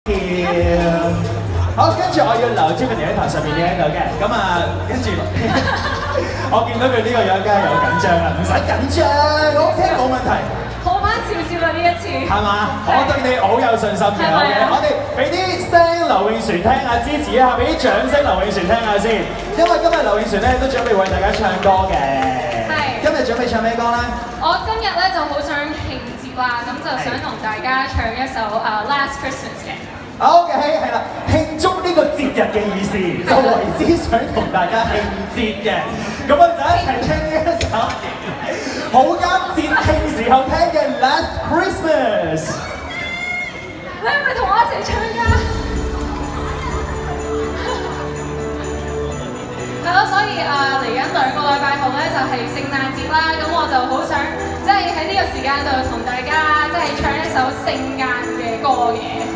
好，跟住我要留 Tiffany 喺台上面企喺度嘅，咁啊，跟住我見到佢呢個樣，梗係有緊張啦，唔使緊張 ，OK 冇問題。 好翻少少啦呢一次。 係嘛？我對你好有信心嘅 ，OK， 我哋俾啲聲劉永璇聽下支持一下，俾啲掌聲劉永璇聽下先，因為今日劉永璇咧都準備為大家唱歌嘅。係。今日準備唱咩歌咧？ 我今日咧就好想慶節啦，咁就想同大家唱一首Last Christmas 嘅。 OK， 係啦，慶祝呢個節日嘅意思，就為之想同大家慶節嘅。咁我哋就一齊聽呢一首好啱節慶時候聽嘅 Last Christmas。 你係咪同我一齊唱㗎？係咯，所以嚟緊2個禮拜後咧就係聖誕節啦，咁我就好想即係喺呢個時間度同大家即係唱一首聖誕嘅歌嘅。